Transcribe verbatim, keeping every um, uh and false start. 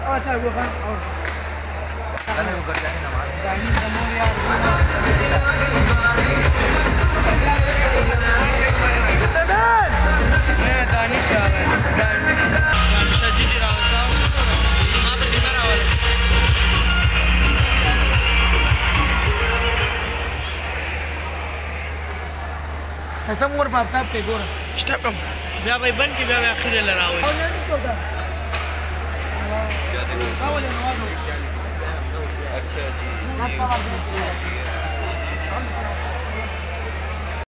अच्छा वो खान और कल वो कर जानी नमाज दानी जमो यार मैं दानी से आ रहा है दानी सजी जी राव साहब वहां पे किधर आ रहा है ऐसा मोर पापता पे गोर स्टेप कम या भाई बन के या आखिर ले रहा हूं और नहीं करता क्या देखो बोले नवाज अच्छा जी